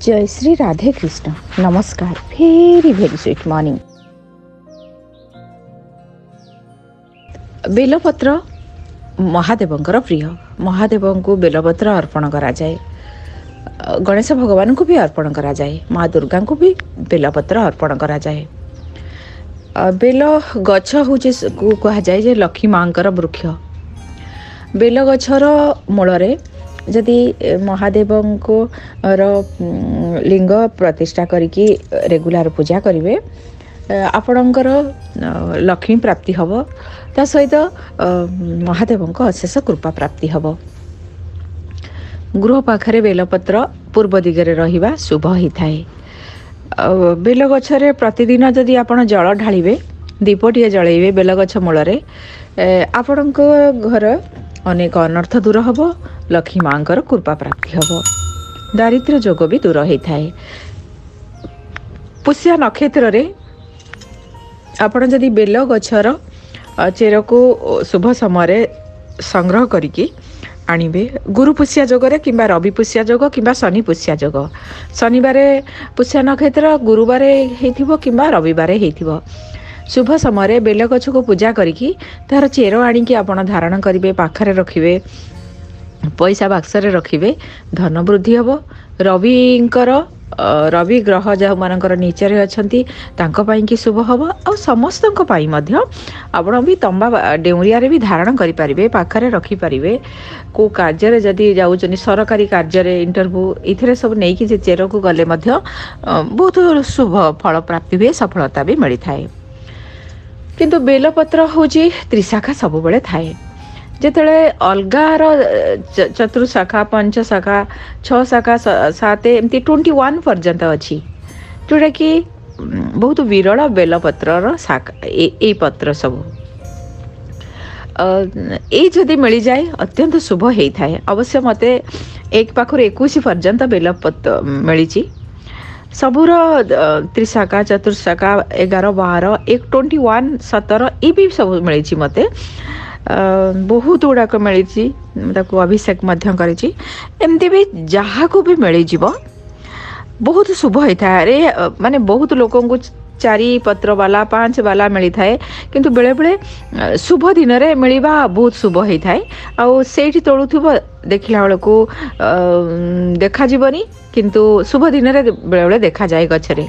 जय श्री राधे कृष्ण। नमस्कार। Very very sweet morning. बेलपत्र महादेवंकर प्रिय। महादेव को बेलपत्र अर्पण करा जाए, गणेश भगवान को भी अर्पण करा जाए, माँ दुर्गा को भी बेलपत्र अर्पण करा जाए। बेल गछ हूँ कह जाए जे लक्ष्मी माँ वृक्ष। बेल गछर मूल जदि महादेव को लिंग प्रतिष्ठा करिकी रेगुलर पूजा करेंगे आपणकर लक्ष्मी प्राप्ति हम, ता सहित महादेव को अशेष कृपा प्राप्ति हम। गृह पाखरे बेलपत्र पूर्व दिगरे रहिबा शुभ ही थाए। बेल गछरे प्रतिदिन जदि आपण जल ढालिबे, दीपटिए जळेबे बेल गछ मूलरे, आपणक घर अनेक अनर्थ दूर हब, लक्ष्मी माँ कृपा प्राप्ति हब, दारिद्र्य जोग भी दूर होता है। पुष्या नक्षत्र रे आपण जदि बेल गछर चेर को शुभ समय संग्रह करिकी आणिबे, गुरु पुष्या जोगरे किंबा रवि पुष्या जोग किंबा शनि पुष्या जोग, शनिवार पुष्या नक्षत्र, गुरुवार हेथिबो किंबा रविवार हेथिबो, शुभ समय बेल गछ को पूजा करिकी तार चेर आनिकी आपण धारण करिवे, पाखरे रखिवे, पैसा बाक्सरे रखिवे, धन वृद्धि हब। रवि ग्रह जो मानकर नीचे अच्छी कि शुभ हम, आ समस्त आपण भी तंबा डेउरिया भी धारण करें, पाखरे रखिपारे। को कार्य जदि जाऊँ सरकारी कार्य इंटरव्यू इथे सब नहीं कि चेर को गले बहुत शुभ फल प्राप्ति हुए, सफलता भी मिलता है। किंतु बेलपत्र हूँ त्रिशाखा सब बेले थाए। जितेबाला अलगार चतुर्शाखा, पंच शाखा, 6 शाखा, 7 एमती 21 पर्यंत अच्छी, जोटा कि बहुत विरल बेलपत्र शाखा ए पत्र सब जदि मिल जाए अत्यंत शुभ होता है। अवश्य मते 1 पाखर 21 पर्यंत बेलपत्र मिली। सबूर त्रिशाखा, चतुर्शाखा, 11, 12, 21, 17 ये भी सब मिली। मते बहुत गुड़ाक मिली, अभिषेक एमती भी जहाँ को भी मिल जाव बहुत शुभ होता है। अरे माने बहुत लोक को 4 पत्र वाला 5 वाला मिलता है, किंतु बेले बेले शुभ दिन रे मिलवा बहुत शुभ होता है। आउ सेठी तोलुथुब देखिला बेल को देखा जीवनी, किंतु शुभ दिन रे बेले बेले देखा जाए गछरे।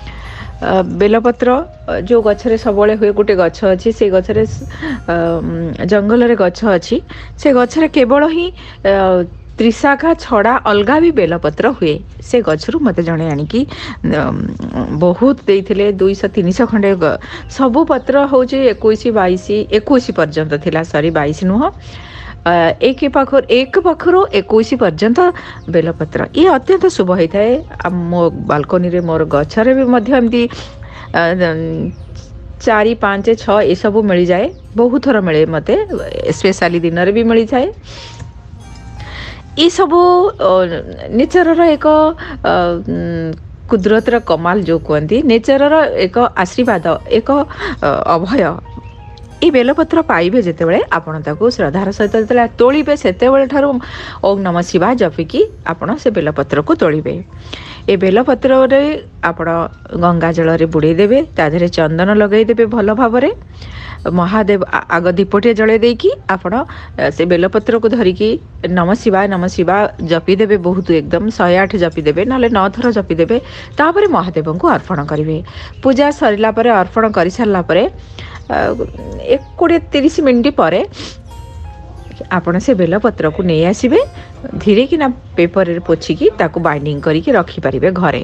बेलपत्र जो गछरे सबले हुए, गोटे गछ अच्छी से गछरे जंगल रे गछ अच्छी, से गछरे केवल ही त्रिशाखा छड़ा अलगा भी बेलपत्र हुए। से गछरू मते जणे आनिकी बहुत देइथिले, 200-300 खंडे सबु पत्र होचे 21 पर्यंत थिला, सॉरी 22 नुह, एक पाखर 21 पर्यंत बेलपत्र ये अत्यंत शुभ होता है। मो बालकनी रे मोर गछरे भी एमती 4, 5, 6 ये सब मिल जाए, बहुत थर मिले मते, स्पेशली दिन रे भी मिल जाए। ये सब नेचर एक कुदरतर कमाल जो कहती, नेचर एक आशीर्वाद, एक अभय। ये बेलपत्र पाइबे जितेबाला आपण ताको श्रद्धार सहित जो तोलिबे, सेतेबेले ठारू ओम नमः शिवाय जपिकी आपण से बेलपत्र को तोलिबे। ए बेलपत्र रे आपण गंगा जल रे बुड़े देबे, ता देहरे चंदन लगेई देबे भल भावरे। महादेव आग दीपटे जले देकी आपण से बेलपत्र को धरिकी नमः शिवाय जपी देबे, बहुत एकदम 108 जपी देबे, नाले 9 थर जपी देबे। तापरे महादेव को अर्पण करिवे। पूजा सरिला परे, अर्पण करि सारला परे 20-30 मिनिट पर आपण से बेलपत्र को नहीं आसबे, धीरे कि ना पेपर रे पोछिकी ताको बाइंडिंग करिके रखी पारिबे घरे।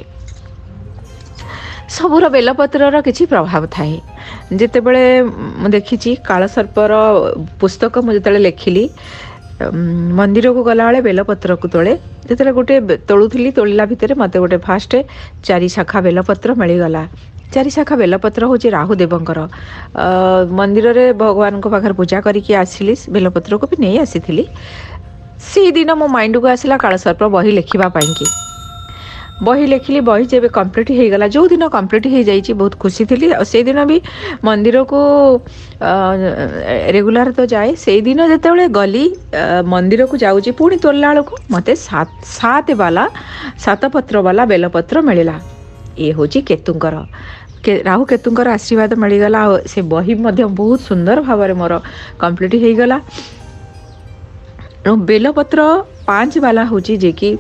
सबूर बेलपत्र किसी प्रभाव थाए। जितेबाला मु देखी कालसर्पर पुस्तक मुझे लिखिली, मंदिर को गला बेले बेलपत्र को तोले, जो गोटे तोलुली, तोलिला भितर मत गोटे फास्ट 4 शाखा बेलपत्र मिलगला। 4 शाखा बेलपत्र हूँ राहुदेवंकर। मंदिर रे भगवान को पाखर पूजा करके आसिली, बेलपत्र को भी नहीं आसी। से दिन मो माइंड को आसला कालसर्प बही लिखा कि बही लिखिली बही जब कम्प्लीट हो गला जो दिन कम्प्लीट हो जाइए बहुत खुशी थी से दिन भी मंदिर को रेगुलर तो जाए से दिन जिते गली मंदिर को जाऊँगी पुणी तोलला बेलू मत सात वाला सात पत्र वाला बेलपत्र मिलला ये हूँ केतुंकर राहु केतुंकर आशीर्वाद मिलगला से बही बहुत सुंदर भाव में मोर कम्प्लीट हो गला बेलपत्र 5 वाला हूँ जे कि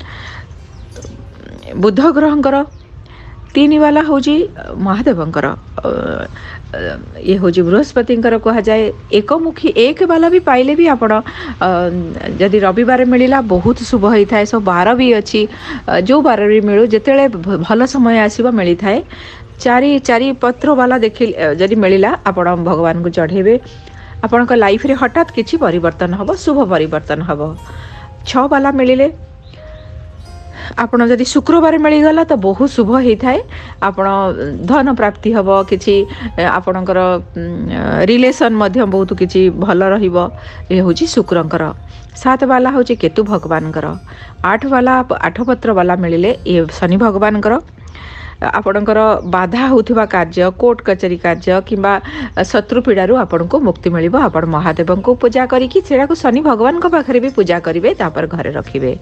बुध ग्रहंकर 3 वाला हूँ महादेवंकर ये हूँ बृहस्पति कह जाए एकमुखी 1 वाला भी पाइले भी आपण जदि रविवार मिलला बहुत शुभ होता है सब बार भी अच्छी जो बार भी मिलू जिते भल समय आसवा मिलता है 4 पत्र वाला देखिल जदि मिलला आपण भगवान को चढ़ेबे आपण लाइफ रे हठात किछि परिवर्तन हबो शुभ परिवर्तन हबो 6 वाला मिलिले आपण जदि शुक्रवार मिलगला तो बहुत शुभ होता है आपण धन प्राप्ति हम किसी आपणकर रिलेशन मध्य बहुत किसी भल रहिबो ये हूँ शुक्रंकर 7 वाला हूँ केतु भगवानकर 8 वाला 8 पत्र वाला मिलिले ये शनि भगवानकर आपणकर बाधा होथिबा कार्य कोर्ट कचेरी कार्य किंबा शत्रु पीड़ारू आपन को मुक्ति मिलिबो आपण महादेव को पूजा करिकि सेडा को शनि भगवान को पाखरे भी पूजा करिवे तापर घरे रखिबे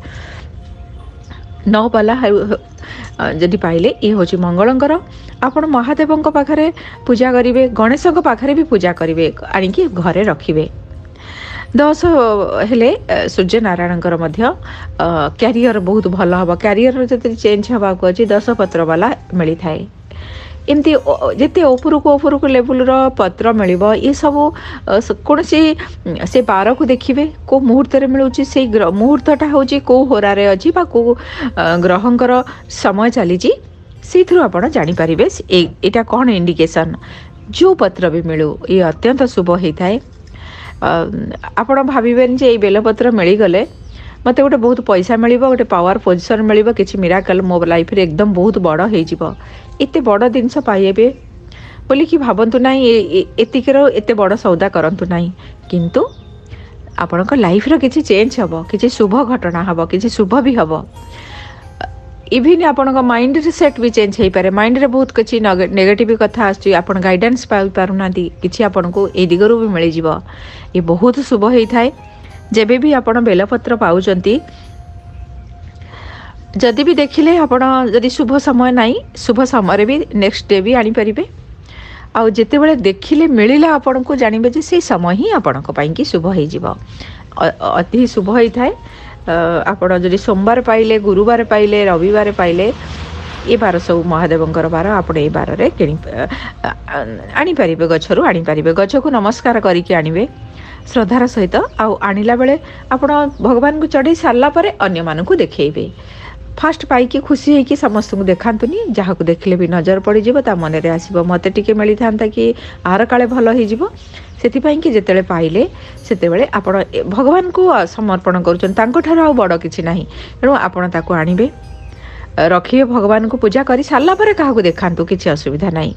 9 वाला जदि पाइले ये हूँ मंगलंकर आपण महादेव पाखरे पूजा करिवे गणेश पाखरे भी पूजा करिवे आनिकी घरे रखिवे 10 हेले सूर्य नारायणकर मध्य कैरियर बहुत भल हम कैरियर जब चेंज हवा को अच्छी 10 पत्र वाला मिली थाए एमती जिते उपरको लेवल पत्र मिल ये सब कौन से बार को देखिए को मुहूर्त मिलूँ से मुहूर्तटा हूँ कौ होरारे अच्छी कौ ग्रहंकर समय चली से आप जापर यहाँ कौन इंडिकेशन जो पत्र भी मिलू ये अत्यंत शुभ होता है आपण भावें जे बेलपत्र मिलगले मत गोटे बहुत पैसा मिल गोटे पावर पोजिशन मिल कि मिराकल मो लाइफ रे एकदम बहुत बड़ हो एते बड़ जिनस पाइबे बोली कि भावतु ना एतिकर एते बड़ सौदा करंतु नाही किंतु आपण लाइफ रो किछि चेंज हबो किछि शुभ घटना हबो किछि शुभ भी हबो इवन आपण माइंड सेट भी चेंज हो पारे माइंड रे बहुत किसी नेगेटिव कथा आसुची आपण गाइडेंस पाई पारुना किछि आपण को ए दिगरु भी मिल जिवो ये बहुत शुभ होता है जेबे भी आपण बेलपत्र पाउचंती जदि भी देखिले आपण जदि शुभ समय नाही शुभ समय भी नेक्स्ट डे भी आनी परिबे आ जेते बेले देखिले मिलिला आपण को जानिबे जे से समय ही आपण को पाई कि शुभ हो जिवो अति शुभ होता है आपण जदि सोमवार पाइले गुरुवार पाइले रविवार पाइले ये बार सब महादेवंकर बार आपण ए बार रे आनी पारिबे गछरु आनी पारिबे गछ को नमस्कार करिके आनिबे श्रद्धार सहित आणिला बेले आपण भगवान को चढ़ी सारला परे अन्य मानू को देखेबे फास्ट पाइकी खुशी है कि समस्त को देखातुनी जहाँ को देखले भी नजर पड़ जा मन में आसो मत टे मिली था कि आर काले भल हो कि जिते पाइले से आप भगवान को समर्पण कर बड़ कि ना तेणु आपड़ आणवे रखिए भगवान को पूजा कर सारा पर क्या देखातु किसी असुविधा नहीं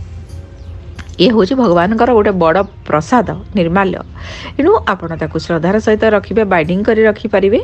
ये हूँ भगवान गोटे बड़ प्रसाद निर्माल्य तेणु आपड़ श्रद्धार सहित रखिए बाइंडिंग कर रखिपारे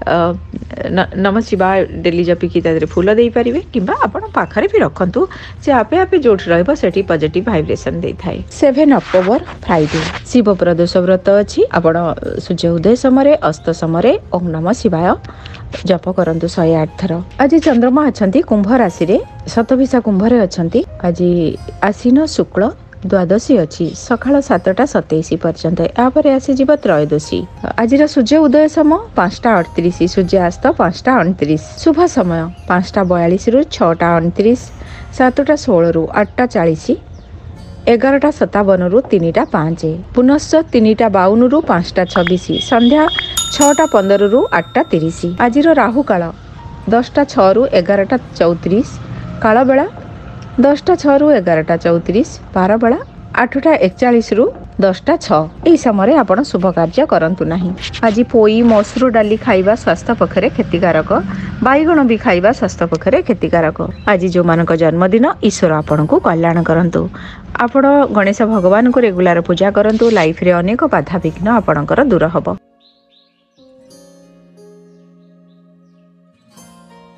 नम शिवाय डेली जपिकी फूल दे पारे कि पाखरे भी रखु से आपे आपे जो रही पॉजिटिव वाइब्रेशन दे थाए 7 अक्टोबर फ्राइडे शिव प्रदोष व्रत अच्छी आप सूर्य उदय समय अस्त समय ओम नम शिवाय जप करंतु 108 थर आज चंद्रमा अच्छा कुंभ राशि रे शतभिषा कुंभ अच्छा आज आश्विन शुक्ल द्वादशी अच्छी सकाल 7टा 27 पर्यंत यापर आसीज त्रयोदशी आज सूर्य उदय समय 5टा 38 सूर्यास्त 5टा 29 शुभ समय 5टा 42 रु 6टा 29 7टा 16 रु 8टा 40 11टा 57 रु 3टा 5 पुनश्च 3टा 52 रु 5टा 26 संध्या 6टा 15 रु 8टा 30 आज राहु काल 10टा 6 रु 11टा 34 काल बेला 10टा 6 रु 11टा 34 बार बेला 8टा 41 रु 10टा 6 यही समय आपण शुभ कार्य करंतु नहीं आज पोई मसूर डाली खाइबा स्वास्थ्य पक्षरे क्षतिकारक बैगण भी खाइबा स्वास्थ्य पक्षरे क्षतिकारक आज जो मानक जन्मदिन ईश्वर आपण को कल्याण करंतु आपण गणेश भगवान को रेगुलर पूजा करंतु लाइफ रे अनेक बाधा विघ्न आपणकर दूर हबो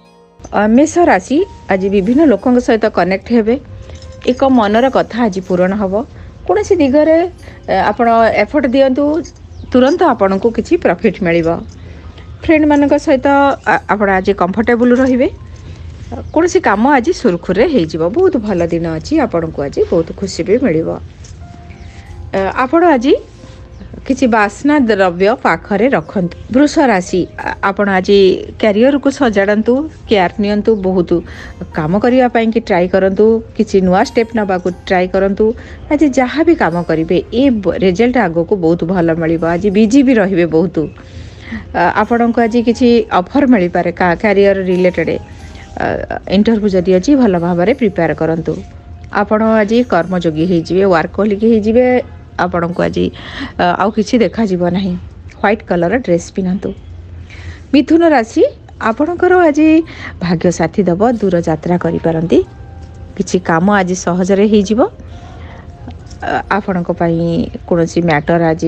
मेष राशि आज विभिन्न लोकों सहित कनेक्ट हेबे एक मनर कथा आज पूरण हम कौन सी दिगरे आपण एफर्ट दिंतु तुरंत आपण को किसी प्रॉफिट मिल फ्रेंड मान सहित आप आज कंफर्टेबल रे कौन सी काम आज सुरखुरे हो बहुत भल दिन अच्छी आपण को आज बहुत खुशी भी मिल आपण आज किसी बास्ना द्रव्य पाखरे रखत। वृष राशि आपण आज कैरियर को सजाड़ू केयर नियंतु बहुत काम करने की ट्राई करूँ किसी नुआ स्टेप नवा ट्राई करूँ आज जहाँ भी काम करेंगे ये रिजल्ट आग को बहुत भल मिल आज बिजी भी रे बहुत आपण को आज किसी ऑफर मिल पारे कैरियर रिलेटेड इंटरव्यू जदि अच्छी भल भाव में प्रिपेयर करूँ आपण आज कर्मयोगी होइजिवे वर्कहोलिक होइजिवे आपण को आज आउ किछि देखा जीव नाही व्हाइट कलर ड्रेस पिनतु। मिथुन राशि आपणकर आज भाग्य साथी दब दूर यात्रा करि पारंती किछि काम आज सहज रे हो जिवो आपण को पई कोनोसी मैटर आज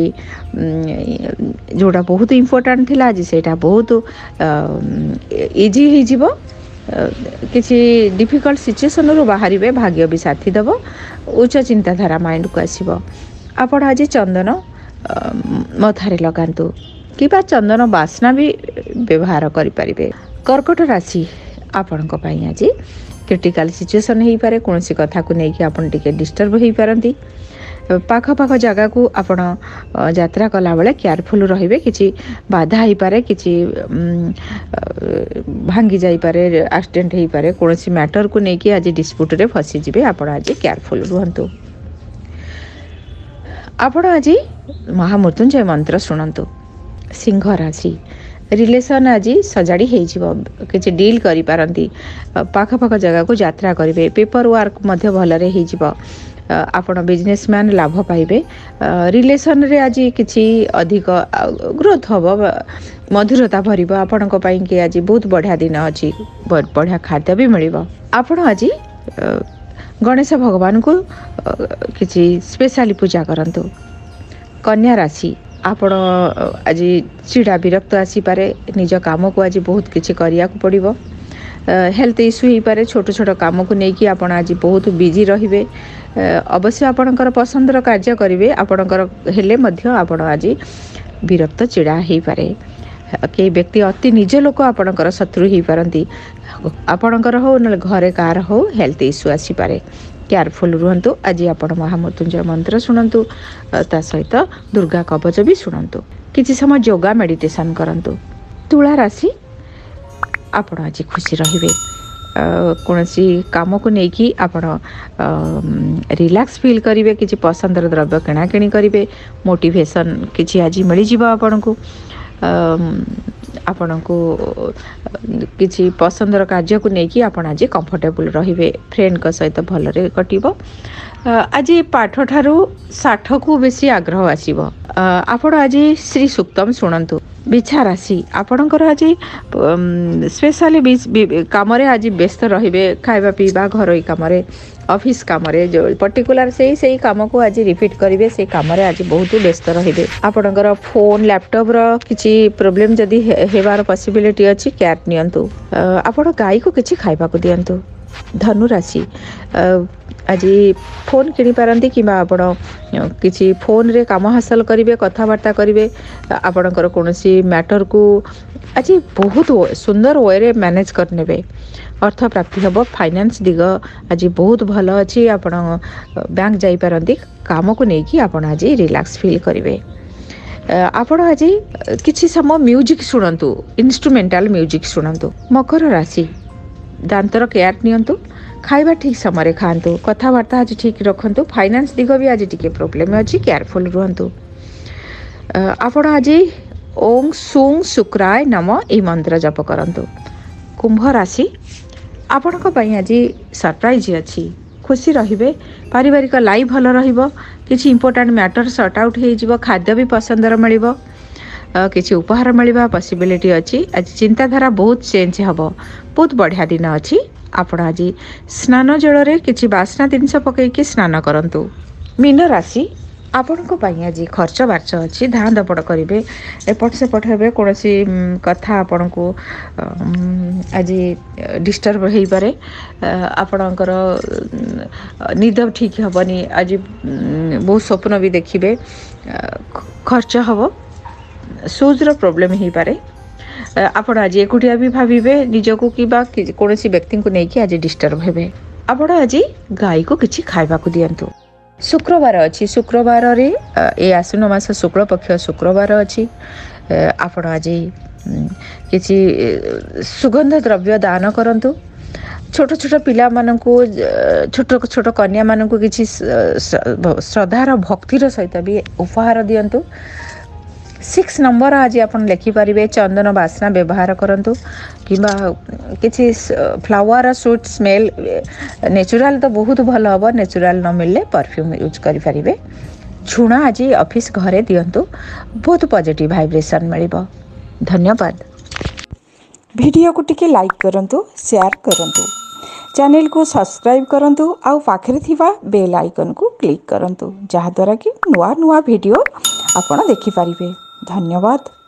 जोड़ा बहुत इम्पोर्टेंट थिला आज सेटा बहुत इजी हो जिवो किसी डिफिकल्ट सिचुएशन रो बाहरिबे भाग्य भी साथी दब उच्च चिंताधारा माइंड को आसीबो। आपण आज चंदन मथारे लगातु कि चंदन बास्ना भी व्यवहार करें। कर्कट राशि आपण आज क्रिटिकल सिचुएशन हो पारे कौन सी कथा को लेकिन आपन टिके डिस्टर्ब हो पारती पाख पाख जगह को आपण यात्रा कला बेले केयरफुल रहिबे किछि बाधा हो पारे किछि भांगी जाई पारे एक्सीडेंट हो पारे कौन सी मैटर को लेकिन आज डिस्प्यूट रे फसी जिवे आपण आज केयरफुल रुहंतु। आपण आज महामृत्युंजय मंत्र शुणु। सिंह राशि रिलेशन आज सजाड़ी हो डील करी पारंती पाख पाख जगह को यात्रा करेंगे पेपर वर्क मध्य भलरे हो आपण बिजनेसमैन लाभ पाइबे रिलेशन रे आज किछि अधिक ग्रोथ हम मधुरता भरिबो आपण को पई कि आज बहुत बढ़िया दिन अच्छी बढ़िया खाद्य भी मिलिबो। आपण आज गणेश भगवान को किसी स्पेशली पूजा करंतु। कन्या राशि आपण आज चिड़ा विरक्त आसी पारे निज काम को आज बहुत किसी करिया को पड़िबो हेल्थ इश्यू हो पारे छोट छोट काम को लेकिन आपण आज बहुत बिजी रहिबे अवश्य आपणकर पसंदर कार्य करेंगे आपणकर हेले मध्य आपण आज विरक्त चिड़ा हो पारे कई व्यक्ति अति निज लोक आपणकर शत्रु हो पारती आपणकर हो न घरे कार हो हेल्थ इश्यू आसी पारे केयरफुल रुहंतु। आज आपण महामृत्युंजय मंत्र शुणु ता सहित दुर्गा कवच भी शुणु किसी समय योगा मेडिटेशन करंतु। तुला राशि आपण आज खुशी रहिबे कौन सी काम को लेकिन आपण रिलैक्स फील करेंगे किसी पसंदर द्रव्य किणाकिणी करेंगे मोटिवेशन किसी आज मिल जाव आपण को आपण को किसी पसंदर कार्य को लेकिन आपण आज कंफर्टेबल रहिबे फ्रेंड का सहित भलरे कटिबो। आज पाठ ठारू साठ को बेसी आग्रह आसीबो आपण आज श्री सूक्तम शुणु। बिछा राशि आपणकर आज स्पेशली काम आज व्यस्त रहिबे खाइबा पीबा घरोई काम ऑफिस काम जो पर्टिकुलर से काम को आज रिपीट करेंगे से काम आज बहुत व्यस्त रहिबे आपणकर फोन लैपटॉप रो किछि प्रॉब्लम जदी हेबार पॉसिबिलिटी अछि केयर नियंतु आपण गाय को किछि खाइबा को दियंतु। धनु राशि आज फोन किनी पारंती कि आपण किसी फोन रे काम हासिल करेंगे कथबार्ता करेंगे आपणकर कौन सी मैटर को आज बहुत सुंदर वे रे मैनेज करने अर्थ प्राप्ति हम फाइनेंस दिग आज बहुत भल अच्छी आपण बैंक जाई पारंती काम को लेकिन आपण आज रिलैक्स फील करेंगे आपण आज किसी समय म्यूजिक शुणु इंस्ट्रूमेंटल म्यूजिक शुणु। मकर राशि दांतर केयर नियंतु खाइबा ठीक समय खातु कथबार्ता आज ठीक रखु फाइनेंस दिग भी आज टी प्रोब्लेम अच्छी केयरफुल रुहतु। आपण आज ओं सुं शुक्राय नम ए मंत्र जप करंतु। कुंभ राशि आपण आज सरप्राइज अच्छी खुशी रहिबे पारिवारिक लाइफ भल रहिबो किछि इंपोर्टेंट मैटर सॉर्ट आउट हो खाद्य भी पसंदर मिलिबो किछि उपहार मिलवा पॉसिबिलिटी अच्छी आज चिंताधारा बहुत चेंज हबो बहुत बढ़िया दिन अच्छी आपण आज स्नान जल रे किछि बास्ना जिनस पकईकि स्नान करंतु। मीन राशि ଆପଣଙ୍କ ପାଇଁ ଆଜି ଖର୍ଚ୍ଚ ବାର୍ଚ୍ଚ ଅଛି, ଧାଁ ଦପଡ଼ କରିବେ, ଏପଟ ସେପଟ ହେବେ, କୌଣସି କଥା ଆପଣଙ୍କୁ ଆଜି ଡିଷ୍ଟର୍ବ ହେଇପାରେ। ଆପଣଙ୍କର ନିଦ ଠିକ୍ ହେବନି ଆଜି, ବହୁତ ସ୍ୱପ୍ନ ବି ଦେଖିବେ, ଖର୍ଚ୍ଚ ହେବ, ସୁଜ୍ର ପ୍ରୋବ୍ଲେମ୍ ହେଇପାରେ। ଆପଣ ଆଜି ଏକୁଟିଆ ବି ଭାବିବେ ନିଜକୁ, କିମ୍ବା କୌଣସି ବ୍ୟକ୍ତିଙ୍କୁ ନେଇକି ଆଜି ଡିଷ୍ଟର୍ବ ହେବେ। ଆପଣ ଆଜି ଗାଈକୁ କିଛି ଖାଇବାକୁ ଦିଅନ୍ତୁ। ଶୁକ୍ରବାର ଅଛି, ଶୁକ୍ରବାରରେ ଏ ଆଶ୍ୱିନ ମାସ ଶୁକ୍ଳପକ୍ଷ ଶୁକ୍ରବାର ଅଛି। ଆପଣ ଆଜି କିଛି ସୁଗନ୍ଧ ଦ୍ରବ୍ୟ ଦାନ କରନ୍ତୁ। ଛୋଟ ଛୋଟ ପିଲାମାନଙ୍କୁ, ଛୋଟ ଛୋଟ କନ୍ୟାମାନଙ୍କୁ କିଛି ଶ୍ରଦ୍ଧାର ଭକ୍ତିର ସହିତ ବି ଉପହାର ଦିଅନ୍ତୁ। 6 ନମ୍ବର ଆଜି ଆପଣ ଲେଖିପାରିବେ, ଚନ୍ଦନ ବାସ୍ନା ବ୍ୟବହାର କରନ୍ତୁ, କିମ୍ବା କିଛି ଫ୍ଲାୱାର ସୁଟ୍ ସ୍ମେଲ୍, ନେଚୁରାଲ୍ ତ ବହୁତ ଭଲ ହେବ, ନେଚୁରାଲ୍ ନ ମିଳିଲେ ପରଫ୍ୟୁମ୍ ୟୁଜ୍ କରିପାରିବେ। ଝୁଣା ଆଜି ଅଫିସ୍ ଘରେ ଦିଅନ୍ତୁ, ବହୁତ ପଜିଟିଭ୍ ଭାଇବ୍ରେସନ୍ ମିଳିବ। ଧନ୍ୟବାଦ। ଭିଡ଼ିଓକୁ ଟିକେ ଲାଇକ୍ କରନ୍ତୁ, ସେୟାର କରନ୍ତୁ, ଚ୍ୟାନେଲକୁ ସବସ୍କ୍ରାଇବ୍ କରନ୍ତୁ, ଆଉ ପାଖରେ ଥିବା ବେଲ୍ ଆଇକନ୍କୁ କ୍ଲିକ୍ କରନ୍ତୁ, ଯାହାଦ୍ୱାରା କି ନୂଆ ନୂଆ ଭିଡ଼ିଓ ଆପଣ ଦେଖିପାରିବେ। ଧନ୍ୟବାଦ।